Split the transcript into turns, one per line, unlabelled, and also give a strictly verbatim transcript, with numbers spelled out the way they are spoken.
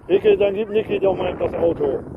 Icke, dann gib Niki doch mal das Auto.